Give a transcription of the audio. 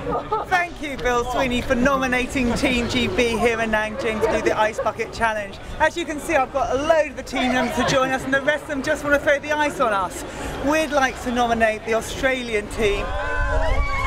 Thank you, Bill Sweeney, for nominating Team GB here in Nanjing to do the Ice Bucket Challenge. As you can see, I've got a load of the team members to join us, and the rest of them just want to throw the ice on us. We'd like to nominate the Australian team.